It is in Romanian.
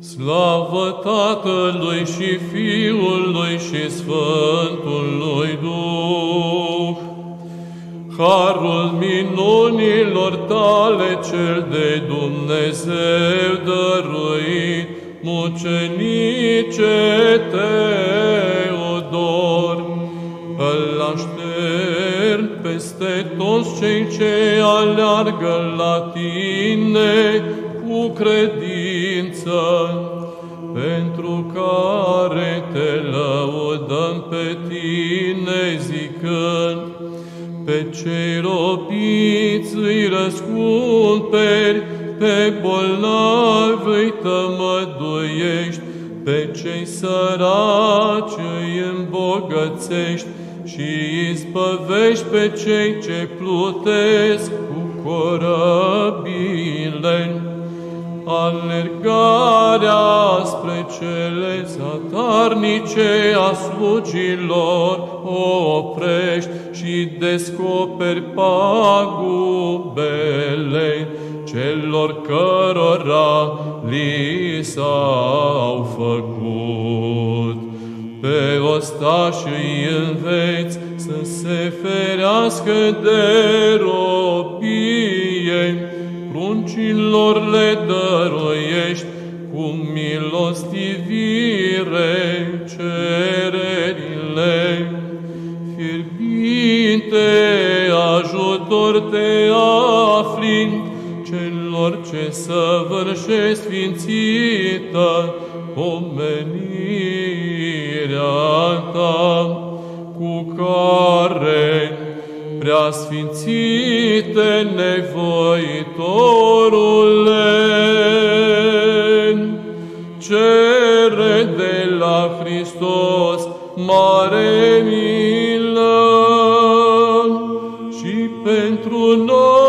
Slavă Tatălui și Fiului și Sfântului Duh! Harul minunilor tale cel de Dumnezeu dăruit, mucenice Teodor, îl aștern peste toți cei ce aleargă la tine cu credință, pentru care te lăudăm pe tine zicând: pe cei robiți îi răscumperi, pe bolnavi îi tămăduiești, pe cei săraci îi îmbogățești și izbăvești pe cei ce plutesc cu corăbile. Alergarea spre cele zadarnice a slugilor o oprești și descoperi pagubele celor cărora li s-au făcut. Pe ostași îi înveți să se ferească de robie, pruncilor le dăruiești cu milostivire cererile. Fierbinte ajutor te afli celor ce săvârșesc sfințită pomenirea ta, cu care Preasfințite nevoitorule, cere de la Hristos mare milă și pentru noi